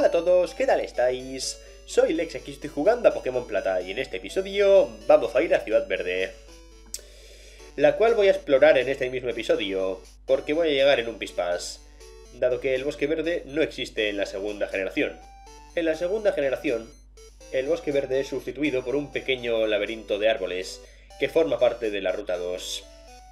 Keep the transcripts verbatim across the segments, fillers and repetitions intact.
a todos, ¿qué tal estáis? Soy Lex, aquí estoy jugando a Pokémon Plata y en este episodio vamos a ir a Ciudad Verde, la cual voy a explorar en este mismo episodio, porque voy a llegar en un Pispas, dado que el Bosque Verde no existe en la segunda generación. En la segunda generación, el Bosque Verde es sustituido por un pequeño laberinto de árboles que forma parte de la Ruta dos.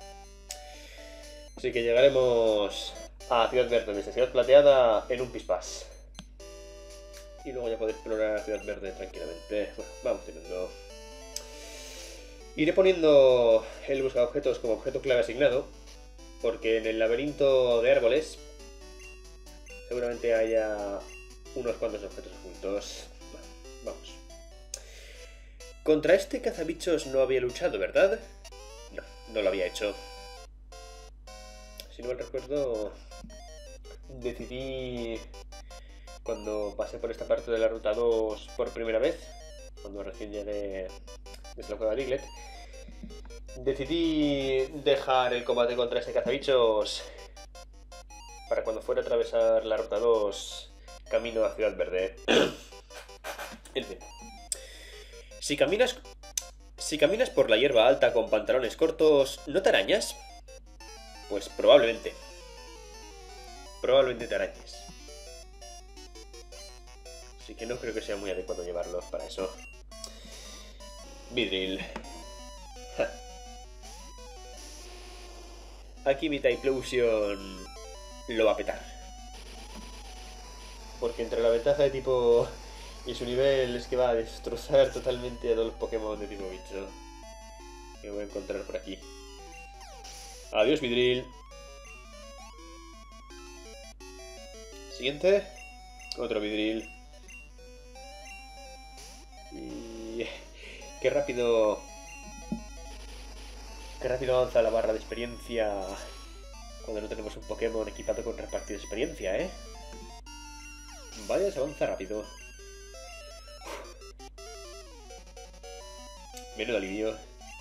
Así que llegaremos a Ciudad Verde desde Ciudad Plateada en un Pispas. Y luego ya podéis explorar Ciudad Verde tranquilamente. Bueno, vamos teniendo. Iré poniendo el buscaobjetos como objeto clave asignado, porque en el laberinto de árboles seguramente haya unos cuantos objetos ocultos. Bueno, vamos. Contra este cazabichos no había luchado, ¿verdad? No, no lo había hecho. Si no mal recuerdo, decidí, cuando pasé por esta parte de la Ruta dos por primera vez, cuando recién llegué desde la cueva de Diglett, decidí dejar el combate contra ese cazabichos para cuando fuera a atravesar la Ruta dos camino a Ciudad Verde. En fin. Si caminas, si caminas por la hierba alta con pantalones cortos, ¿no te arañas? Pues probablemente. Probablemente te arañes. Así que no creo que sea muy adecuado llevarlos para eso. Vidril. Ja. Aquí mi Typhlosion lo va a petar. Porque entre la ventaja de tipo y su nivel es que va a destrozar totalmente a todos los Pokémon de tipo bicho que voy a encontrar por aquí. Adiós, Vidril. Siguiente. Otro Vidril. Y qué rápido. Qué rápido avanza la barra de experiencia cuando no tenemos un Pokémon equipado con repartido de experiencia, ¿eh? Vaya, se avanza rápido. Menudo alivio.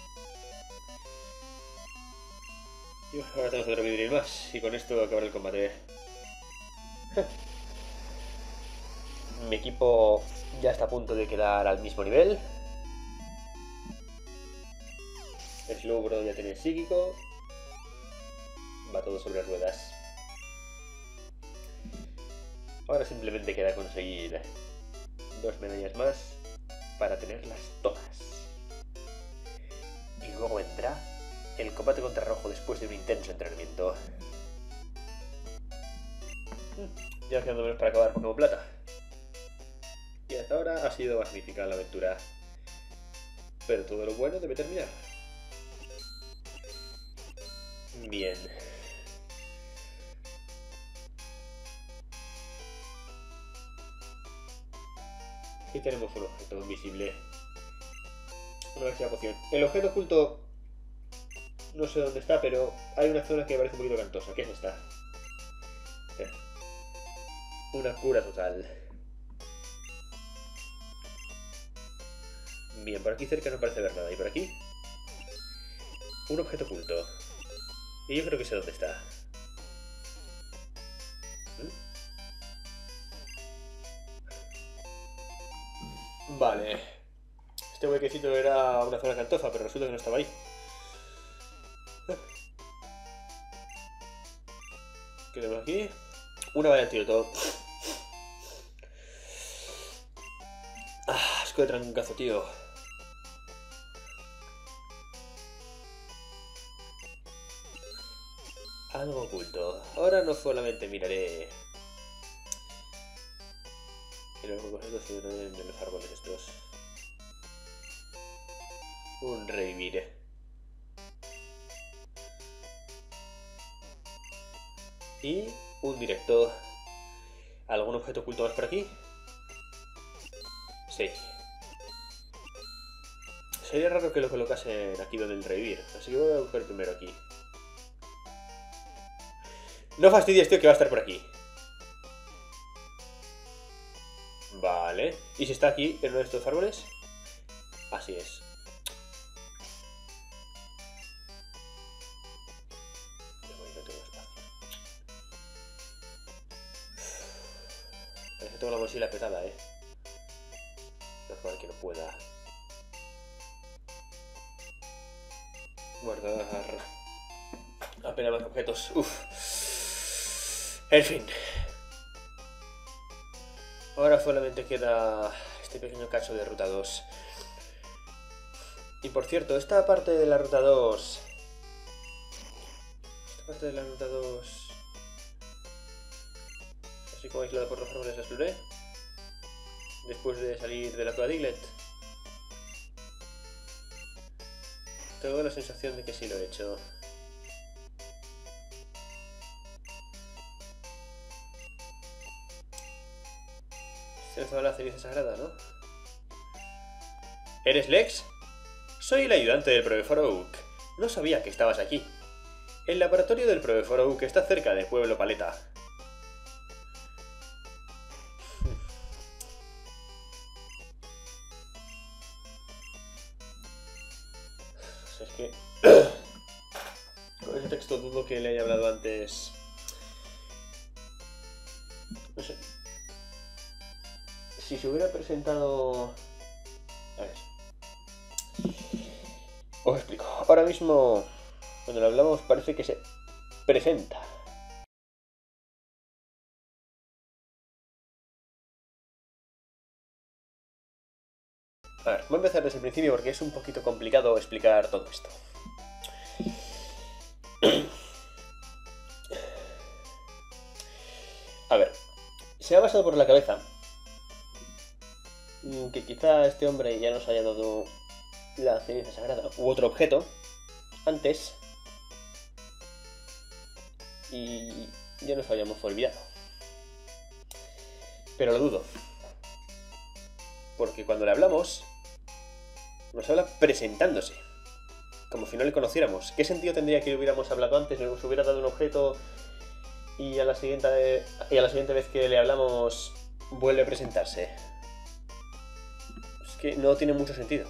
Y ahora tenemos otro Vidril más y con esto acabará el combate. Mi equipo ya está a punto de quedar al mismo nivel. Slowbro ya tiene psíquico. Va todo sobre ruedas. Ahora simplemente queda conseguir dos medallas más para tenerlas todas. Y luego vendrá el combate contra Rojo después de un intenso entrenamiento. Ya quedando menos para acabar Pokémon Plata. Y hasta ahora ha sido magnífica la aventura. Pero todo lo bueno debe terminar. Bien. Aquí tenemos un objeto invisible. Una máxima poción. El objeto oculto no sé dónde está, pero hay una zona que me parece un poquito cantosa. ¿Qué es esta? Una cura total. Bien, por aquí cerca no parece haber nada. ¿Y por aquí? Un objeto oculto. Y yo creo que sé dónde está. ¿Mm? Vale. Este huequecito era una zona cantosa, pero resulta que no estaba ahí. ¿Qué tenemos aquí? Una valla antídoto. Ah, asco de trancazo, tío. Algo oculto. Ahora no solamente miraré que los objetos se ven de los árboles estos. Un revivir. Y un directo. ¿Algún objeto oculto más por aquí? Sí. Sería raro que lo colocasen aquí donde el revivir, así que voy a buscar primero aquí. No fastidies, tío, que va a estar por aquí. Vale. ¿Y si está aquí en uno de estos árboles? Así es. No tengo espacio. tengo la mochila petada, eh. Normal que no pueda. Guardar. Apenas más objetos. Uf. En fin. Ahora solamente queda este pequeño cacho de ruta dos. Y por cierto, esta parte de la ruta dos... Esta parte de la ruta dos... Así como aislada por los árboles la exploré. Después de salir de la cueva Diglett. Tengo la sensación de que sí lo he hecho. Se nos va la ceniza sagrada, ¿no? ¿Eres Lex? Soy el ayudante del profesor Oak. No sabía que estabas aquí. El laboratorio del profesor Oak está cerca de Pueblo Paleta. Es que... con ese texto dudo que le haya hablado antes... No sé. Si se hubiera presentado... A ver. Os explico. Ahora mismo, cuando lo hablamos, parece que se presenta. A ver, voy a empezar desde el principio porque es un poquito complicado explicar todo esto. A ver, se ha pasado por la cabeza que quizá este hombre ya nos haya dado la ceniza sagrada u otro objeto antes y ya nos habíamos olvidado. Pero lo dudo, porque cuando le hablamos nos habla presentándose, como si no le conociéramos. ¿Qué sentido tendría que hubiéramos hablado antes, nos hubiera dado un objeto y a la siguiente, y a la siguiente vez que le hablamos vuelve a presentarse? Es que no tiene mucho sentido.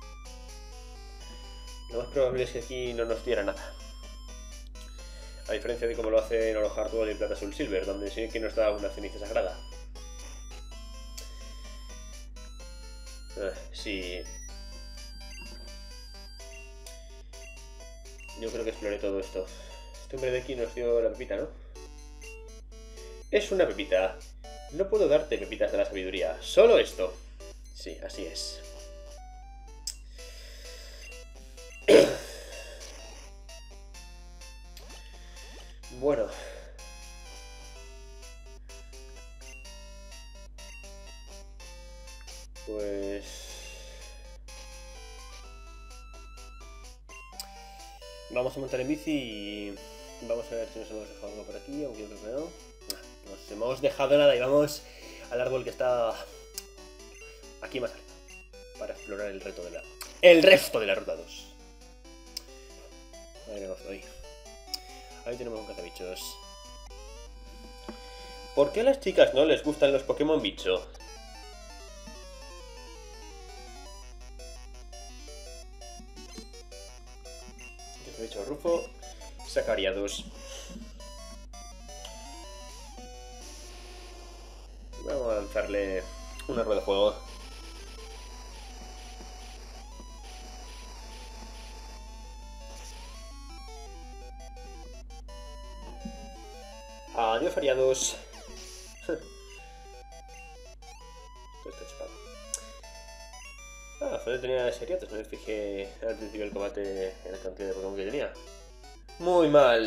Lo más probable es que aquí no nos diera nada. A diferencia de cómo lo hace en Oro Hardware y Plata Soul Silver, donde sí que nos da una ceniza sagrada. Ah, sí. Yo creo que exploré todo esto. Este hombre de aquí nos dio la pepita, ¿no? Es una pepita. No puedo darte pepitas de la sabiduría. Solo esto. Sí, así es. Bueno. Pues... vamos a montar en bici y... vamos a ver si nos hemos dejado algo por aquí, aunque yo creo que no. No nos hemos dejado nada y vamos al árbol que está aquí más arriba para explorar el reto de la... el resto de la ruta dos. Ahí vamos, ahí. Ahí tenemos un cazabichos. ¿Por qué a las chicas no les gustan los Pokémon bicho? Cazabicho Rufo, Sacariados. Vamos a lanzarle una rueda de fuego. Adiós, fariados. Todo está chupado. Ah, Fede tenía seriatos. No me fijé al principio del combate en la cantidad de Pokémon que tenía. Muy mal.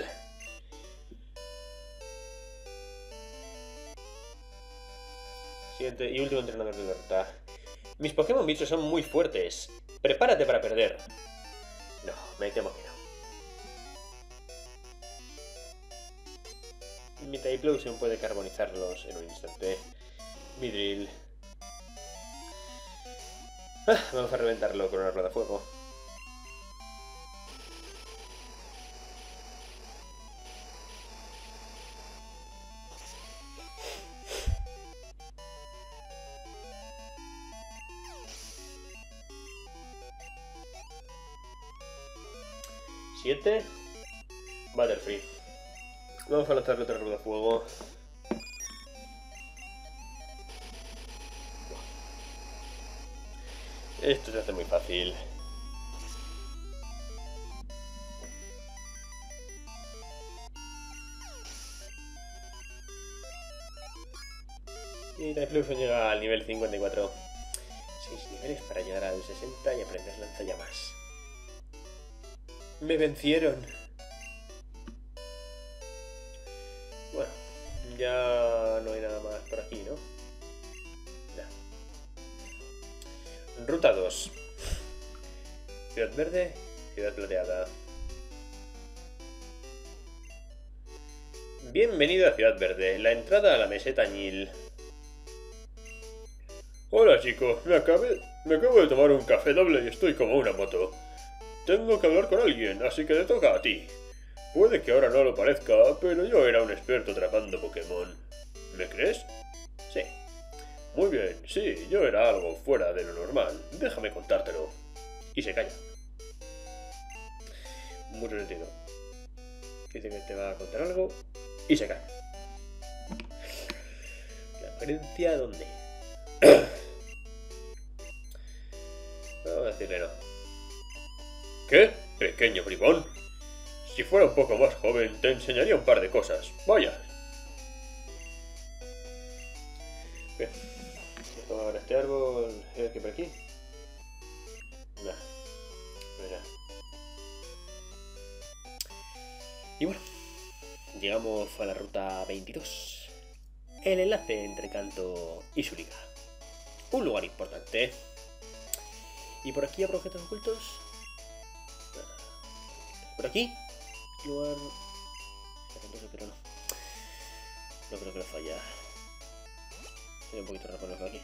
Siguiente y último entrenador de derrota. Mis Pokémon bichos son muy fuertes. Prepárate para perder. No, me temo que no. Mi Typhlosion puede carbonizarlos en un instante. Midrill. Ah, vamos a reventarlo con una rueda de fuego. Siete. Butterfree. Vamos a lanzarle otra rueda de fuego. Esto se hace muy fácil. Y Typhlosion llega al nivel cincuenta y cuatro. seis niveles para llegar al sesenta y aprender lanzallamas. ¡Me vencieron! Bueno, ya no hay nada más por aquí, ¿no? Ya. Ruta dos. Ciudad Verde, Ciudad Plateada. Bienvenido a Ciudad Verde, la entrada a la meseta Añil. Hola chicos, me, acabé, me acabo de tomar un café doble y estoy como una moto. Tengo que hablar con alguien, así que te toca a ti. Puede que ahora no lo parezca, pero yo era un experto atrapando Pokémon. ¿Me crees? Sí. Muy bien, sí, yo era algo fuera de lo normal. Déjame contártelo. Y se calla. Mucho sentido. Dice que te va a contar algo y se calla. ¿La creencia dónde? Vamos a decirle no. ¿Qué? Pequeño bribón. Si fuera un poco más joven, te enseñaría un par de cosas. Vaya. Bien. Vamos a ver este árbol. ¿Hay que por aquí? Nah. Mira. Y bueno. Llegamos a la ruta veintidós. El enlace entre Kanto y Suliga. Un lugar importante. ¿Y por aquí habrá objetos ocultos? ¿Por aquí? Lugar... pero no. No creo que lo falla. Sería un poquito raro ponerlo aquí.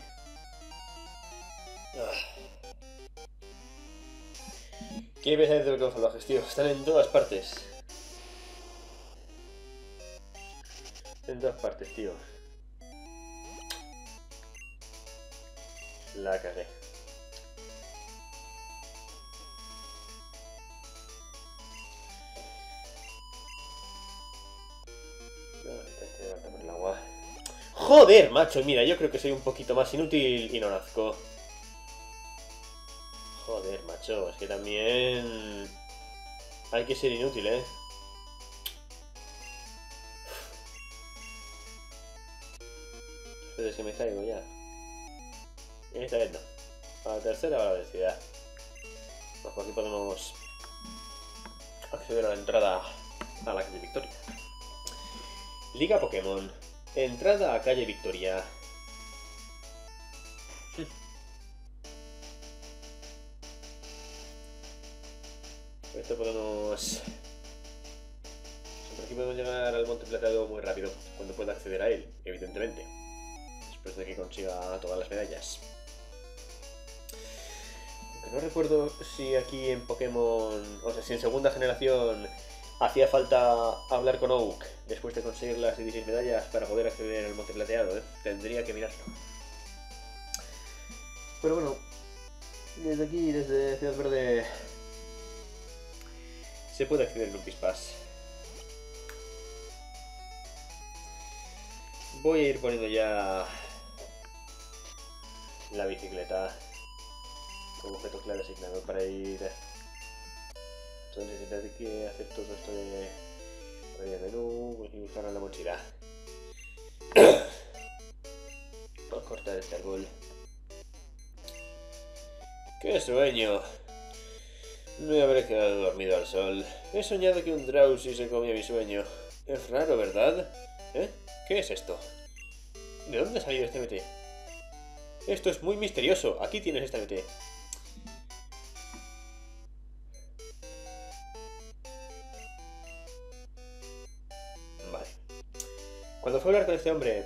Ah. ¿Qué pensáis de los salvajes, tío? Están en todas partes. En todas partes, tío. La cagué. Joder, macho, mira, yo creo que soy un poquito más inútil y no nazco. Joder, macho, es que también... hay que ser inútil, ¿eh? Pero que me caigo ya. Esta vez no. A la tercera va la velocidad. Pues por aquí podemos acceder a la entrada a la calle Victoria. Liga Pokémon. Entrada a calle Victoria. Esto podemos... por aquí podemos llegar al Monte Plateado muy rápido, cuando pueda acceder a él, evidentemente. Después de que consiga todas las medallas. Aunque no recuerdo si aquí en Pokémon... o sea, si en segunda generación hacía falta hablar con Oak después de conseguir las dieciséis medallas para poder acceder al Monte Plateado, ¿eh? Tendría que mirarlo. Pero bueno, desde aquí, desde Ciudad Verde, se puede acceder en un Pispas. Voy a ir poniendo ya la bicicleta como objeto clave asignado para ir. Entonces necesitas que hacer todo esto de abrir el menú y buscar la mochila. Vamos a cortar este árbol. ¡Qué sueño! Me habré quedado dormido al sol. He soñado que un Drowsy se comía mi sueño. Es raro, ¿verdad? ¿Eh? ¿Qué es esto? ¿De dónde ha salido este M T? Esto es muy misterioso. Aquí tienes este M T. Vale. Cuando fue a hablar con este hombre,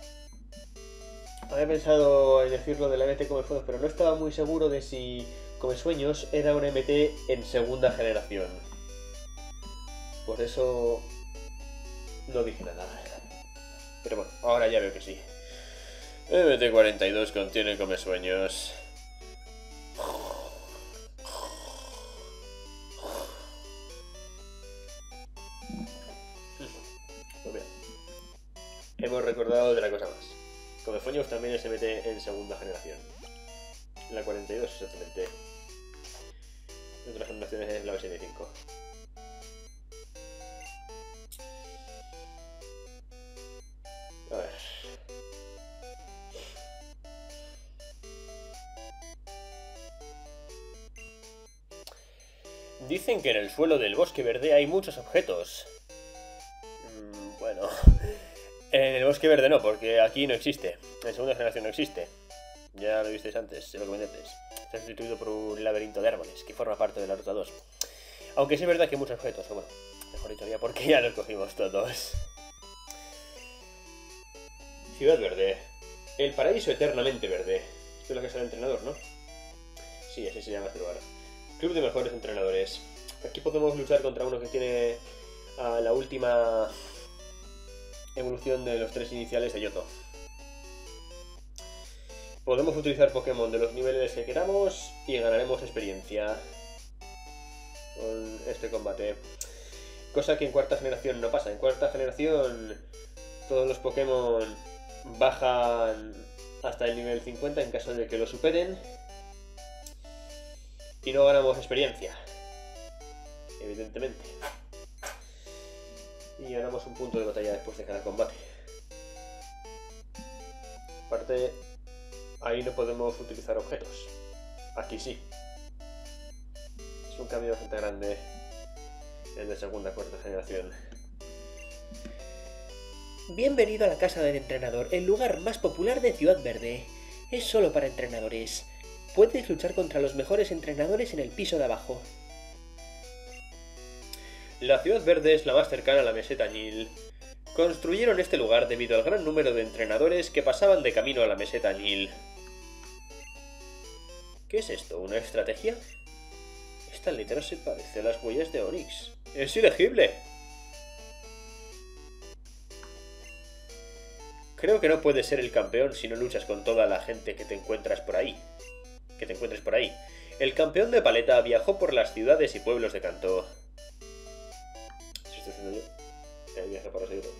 había pensado en decirlo de la M T como fue, pero no estaba muy seguro de si Come Sueños era una M T en segunda generación. Por eso no dije nada. Pero bueno, ahora ya veo que sí. M T cuarenta y dos contiene Come Sueños. Pues bien, hemos recordado de la cosa más. Come Sueños también es M T en segunda generación. La cuarenta y dos, exactamente. Otras combinaciones es la ochenta y cinco. A ver. Dicen que en el suelo del bosque verde hay muchos objetos. Mm, bueno. En el bosque verde no, porque aquí no existe. En segunda generación no existe. Ya lo visteis antes, se lo comenté antes. Está sustituido por un laberinto de árboles que forma parte de la ruta dos. Aunque sí es verdad que hay muchos objetos, o bueno, mejor dicho ya porque ya los cogimos todos. Ciudad Verde. El paraíso eternamente verde. Esto es lo que es el entrenador, ¿no? Sí, así se llama este lugar. Club de mejores entrenadores. Aquí podemos luchar contra uno que tiene a la última evolución de los tres iniciales de Yoto. Podemos utilizar Pokémon de los niveles que queramos y ganaremos experiencia con este combate. Cosa que en cuarta generación no pasa. En cuarta generación todos los Pokémon bajan hasta el nivel cincuenta en caso de que lo superen. Y no ganamos experiencia. Evidentemente. Y ganamos un punto de batalla después de cada combate. Aparte, ahí no podemos utilizar objetos. Aquí sí. Es un cambio bastante grande en la segunda cuarta generación. Bienvenido a la casa del entrenador, el lugar más popular de Ciudad Verde. Es solo para entrenadores. Puedes luchar contra los mejores entrenadores en el piso de abajo. La Ciudad Verde es la más cercana a la meseta Añil. Construyeron este lugar debido al gran número de entrenadores que pasaban de camino a la meseta Añil. ¿Qué es esto? ¿Una estrategia? Esta letra se parece a las huellas de Onix. ¡Es ilegible! Creo que no puedes ser el campeón si no luchas con toda la gente que te encuentras por ahí. Que te encuentres por ahí. El campeón de paleta viajó por las ciudades y pueblos de Kanto. ¿Qué estoy haciendo yo? El viaje para seguirlo.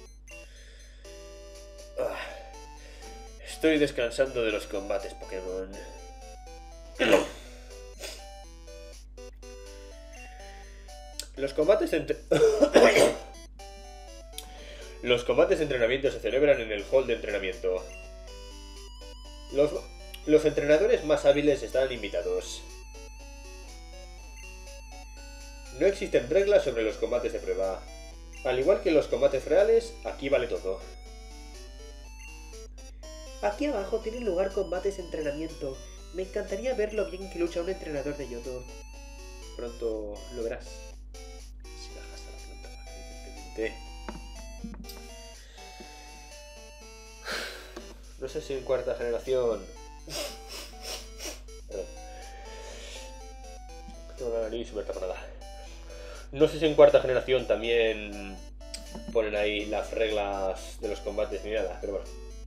Ah, estoy descansando de los combates Pokémon. Los combates entre... Los combates de entrenamiento se celebran en el hall de entrenamiento. Los, los entrenadores más hábiles están invitados. No existen reglas sobre los combates de prueba. Al igual que en los combates reales, aquí vale todo. Aquí abajo tienen lugar combates de entrenamiento. Me encantaría ver lo bien que lucha un entrenador de Yoto. Pronto lo verás. Si bajas a la planta, evidentemente. No sé si en cuarta generación... Perdón. Tengo la nariz súper tapada. No sé si en cuarta generación también ponen ahí las reglas de los combates ni nada, pero bueno.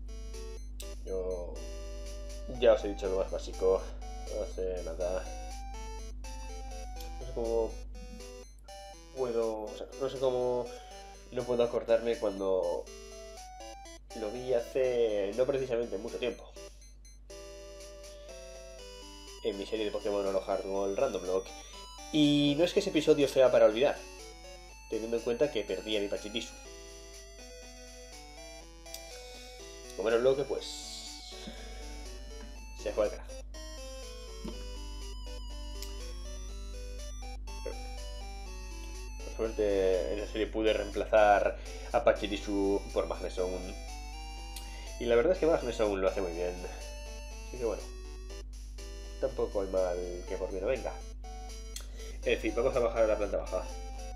Yo ya os he dicho lo más básico. No hace nada. No sé cómo puedo... O sea, no sé cómo no puedo acordarme cuando lo vi hace no precisamente mucho tiempo. En mi serie de Pokémon Oro Hard Gold Random Block. Y no es que ese episodio sea para olvidar, teniendo en cuenta que perdí a mi Pachirisu. Como era un bloque, pues... se fue al carajo. Pero, por suerte, en la serie pude reemplazar a Pachirisu por Magnesound. Y la verdad es que Magnesound lo hace muy bien. Así que bueno, tampoco hay mal que por bien no venga. En fin, vamos a bajar a la planta baja.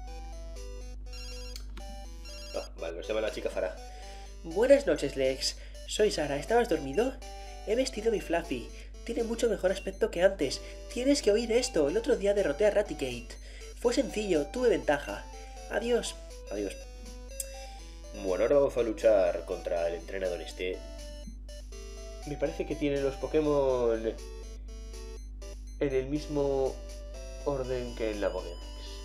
Ah, vale, nos llama la chica Zara. Buenas noches, Lex. Soy Sara. ¿Estabas dormido? He vestido mi Fluffy. Tiene mucho mejor aspecto que antes. Tienes que oír esto. El otro día derroté a Raticate. Fue sencillo, tuve ventaja. Adiós. Adiós. Bueno, ahora vamos a luchar contra el entrenador este. Me parece que tiene los Pokémon en el mismo orden que en la Pokédex.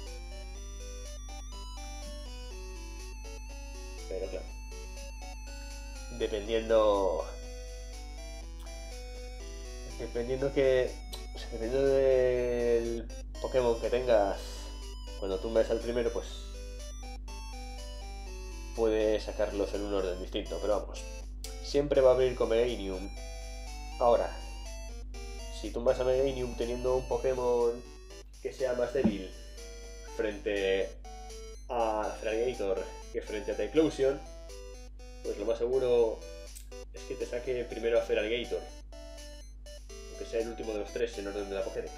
Pero claro, dependiendo dependiendo que... Dependiendo del Pokémon que tengas, cuando tumbes al primero, pues... puedes sacarlos en un orden distinto, pero vamos. Siempre va a abrir con Meganium. Ahora, si tumbas a Meganium teniendo un Pokémon que sea más débil frente a Feraligatr que frente a Typhlosion, pues lo más seguro es que te saque primero a Feraligatr, aunque sea el último de los tres en orden de la Pokédex.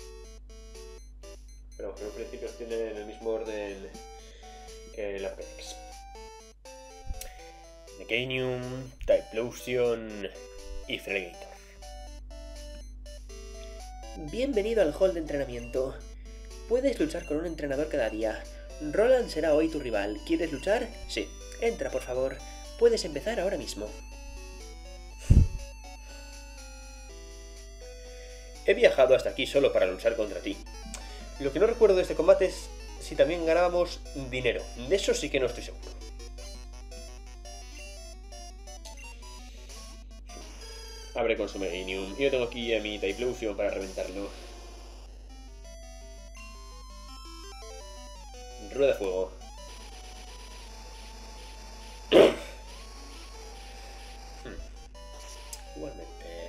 Pero en principio tienen el mismo orden que la Pokédex. Meganium, Typhlosion y Feraligatr. Bienvenido al hall de entrenamiento. Puedes luchar con un entrenador cada día. Roland será hoy tu rival. ¿Quieres luchar? Sí. Entra, por favor. Puedes empezar ahora mismo. He viajado hasta aquí solo para luchar contra ti. Lo que no recuerdo de este combate es si también ganábamos dinero. De eso sí que no estoy seguro. Abre con su Meganium. Yo tengo aquí a mi Typhlosion para reventarlo. Rueda de fuego. Igualmente.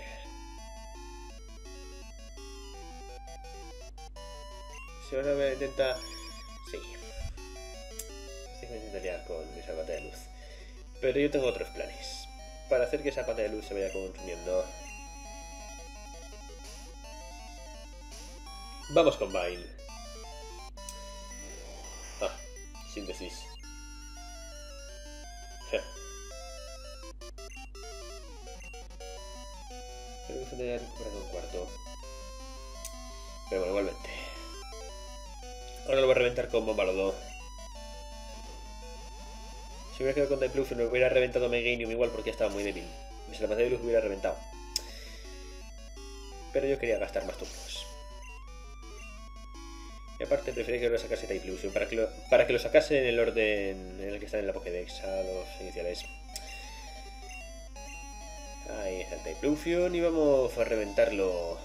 Si ahora me intenta... Sí. Sí, me intenta liar con esa pata de luz. Pero yo tengo otros planes. Para hacer que esa pata de luz se vaya consumiendo. Vamos con Vine. Ah, síntesis. Creo que se tendría recuperado un cuarto. Pero bueno, igualmente. Ahora lo voy a reventar con Bomba Lodo. Si hubiera quedado con Typhlosion, me hubiera reventado Meganium igual porque estaba muy débil. Si la pata de luz hubiera reventado. Pero yo quería gastar más turnos. Y aparte preferí que lo sacase Typhlosion para que lo, para que lo sacase en el orden en el que están en la Pokédex a los iniciales. Ahí está el Typhlosion y vamos a reventarlo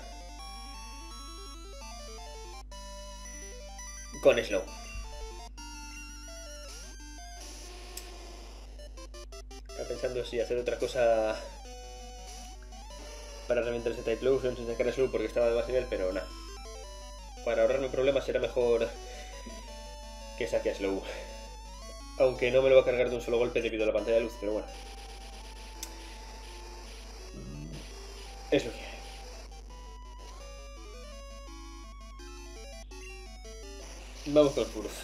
con Slow. Estaba pensando si hacer otra cosa para reventar ese Typhlosion sin sacar Slow porque estaba de más nivel, pero nada. Para ahorrarme problemas será mejor que saque a Slow. Aunque no me lo va a cargar de un solo golpe debido a la pantalla de luz, pero bueno. Es lo que hay. Vamos con Furf.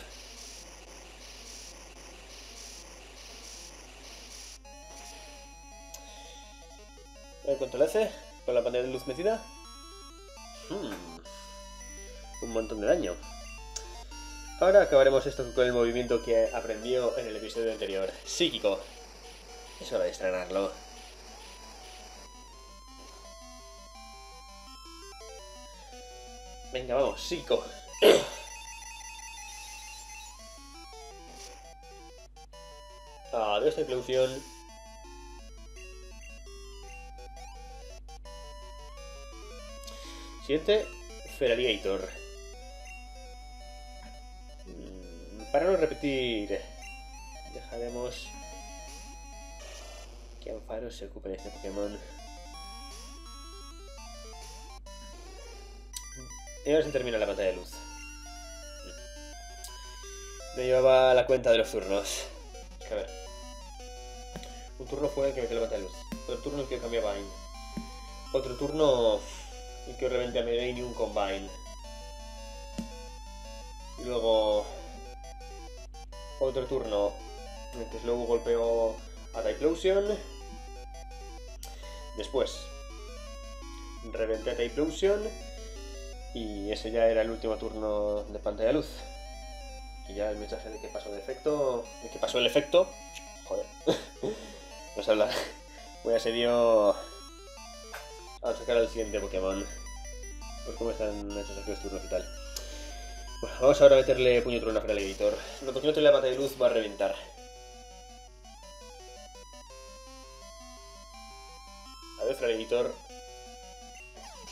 A ver cuánto le hace con la pantalla de luz metida. Hmm. Un montón de daño. Ahora acabaremos esto con el movimiento que aprendió en el episodio anterior. Psíquico. Es hora de estrenarlo. Venga, vamos, psíquico. Adiós, Typhlosion. Siguiente, Feraligatr. Para no repetir, dejaremos que Ampharos se ocupe de este Pokémon. Y ahora se termina la pantalla de luz. Me llevaba la cuenta de los turnos. A ver. Un turno fue el que metió la pantalla de luz. Otro turno el que cambiaba Vine. Otro turno el que reventé a Meganium con Vine. Y luego... otro turno en el que luego golpeó a Typhlosion. Después reventé a Typhlosion. Y ese ya era el último turno de pantalla de luz. Y ya el mensaje de que pasó el efecto. De que pasó el efecto. Joder. No sé hablar. Voy a serio a sacar al siguiente Pokémon. Pues cómo están hechos aquí los turnos y tal. Bueno, vamos ahora a meterle puño trueno a Feraligatr. Lo que no tiene la pata de luz va a reventar. A ver, Feraligatr.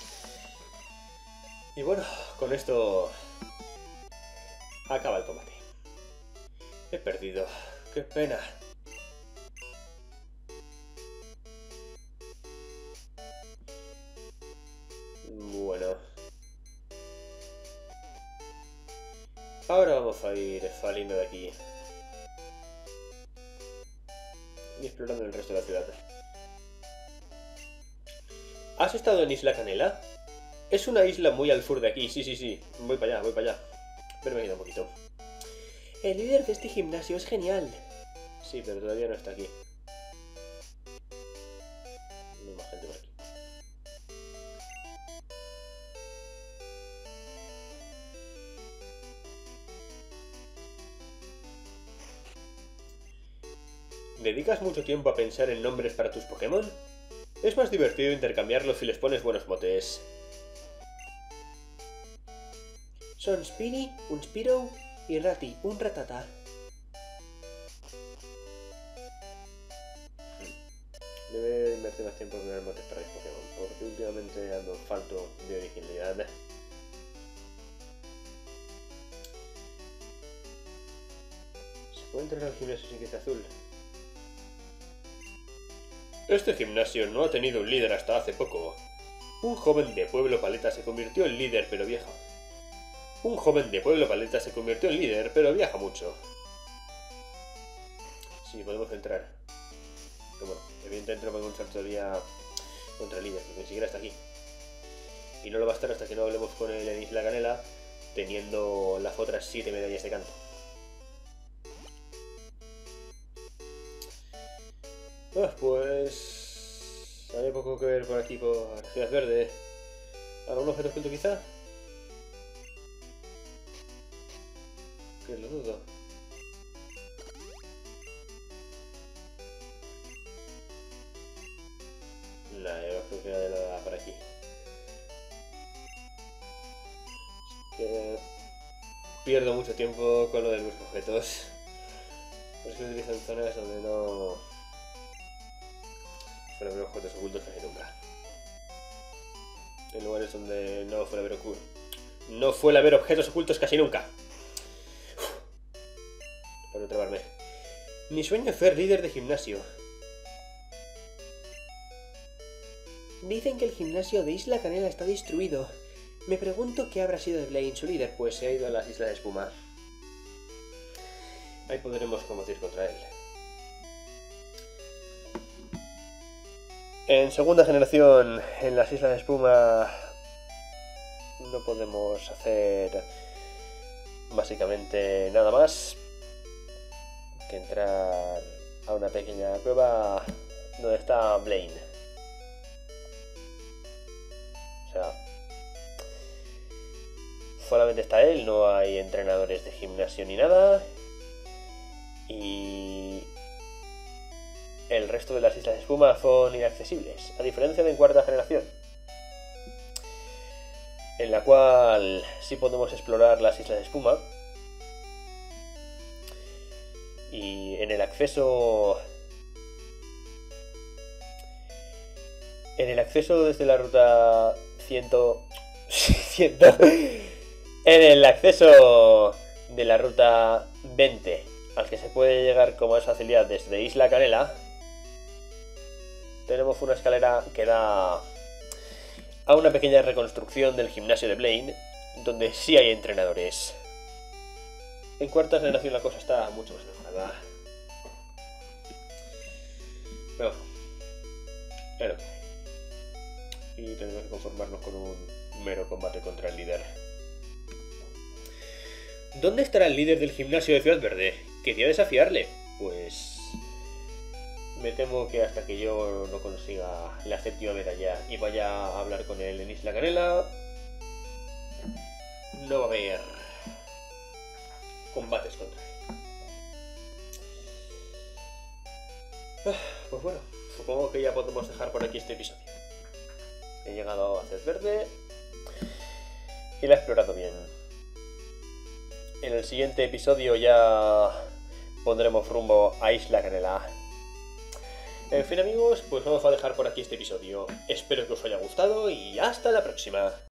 Y bueno, con esto acaba el combate. He perdido. ¡Qué pena! Bueno. Ahora vamos a ir saliendo de aquí. Y explorando el resto de la ciudad. ¿Has estado en Isla Canela? Es una isla muy al sur de aquí, sí, sí, sí. Voy para allá, voy para allá. Pero me he ido un poquito. El líder de este gimnasio es genial. Sí, pero todavía no está aquí. No hay más gente por aquí. ¿Dedicas mucho tiempo a pensar en nombres para tus Pokémon? Es más divertido intercambiarlos si les pones buenos motes. Son Spiny, un Spearow y Rati, un Ratata. Debe invertir más tiempo en poner motes para mis Pokémon, porque últimamente ando falto de originalidad. ¿Se puede entrar al gimnasio sin que esté azul? Este gimnasio no ha tenido un líder hasta hace poco. Un joven de Pueblo Paleta se convirtió en líder, pero viaja. Un joven de Pueblo Paleta se convirtió en líder, pero viaja mucho. Sí, podemos entrar. Pero bueno, evidentemente no podemos entrar todavía contra el líder, porque ni siquiera está aquí. Y no lo va a estar hasta que no hablemos con él en Isla Canela, teniendo las otras siete medallas de canto. Ah, pues... hay poco que ver por aquí, por Ciudad Verde. ¿Algún objeto oculto quizá? Que lo dudo. Nah, yo creo que no hay nada por aquí. Es que... pierdo mucho tiempo con lo de los objetos. Por eso utilizo en zonas donde no... suele haber objetos ocultos casi nunca. En lugares donde no suele haber ocultos. No suele haber objetos ocultos casi nunca. Uf. Para no trabarme. Mi sueño es ser líder de gimnasio. Dicen que el gimnasio de Isla Canela está destruido. Me pregunto qué habrá sido de Blaine, su líder. Pues se ha ido a las Islas de Espuma. Ahí podremos combatir contra él. En segunda generación, en las Islas de Espuma, no podemos hacer básicamente nada más que entrar a una pequeña cueva donde está Blaine. O sea, solamente está él, no hay entrenadores de gimnasio ni nada. Y el resto de las Islas de Espuma son inaccesibles, a diferencia de en cuarta generación, en la cual sí podemos explorar las Islas de Espuma. Y en el acceso... En el acceso desde la ruta cien... cien... En el acceso de la ruta veinte, al que se puede llegar con más facilidad desde Isla Canela, tenemos una escalera que da a una pequeña reconstrucción del gimnasio de Blaine, donde sí hay entrenadores. En cuarta generación la cosa está mucho más mejorada. Pero es lo que hay. Y tenemos que conformarnos con un mero combate contra el líder. ¿Dónde estará el líder del gimnasio de Ciudad Verde? Quería desafiarle. Pues... me temo que hasta que yo no consiga la séptima medalla y vaya a hablar con él en Isla Canela, no va a haber combates contra él. Pues bueno, supongo que ya podemos dejar por aquí este episodio. He llegado a Ciudad Verde y la he explorado bien. En el siguiente episodio ya pondremos rumbo a Isla Canela. En fin, amigos, pues vamos a dejar por aquí este episodio. Espero que os haya gustado y hasta la próxima.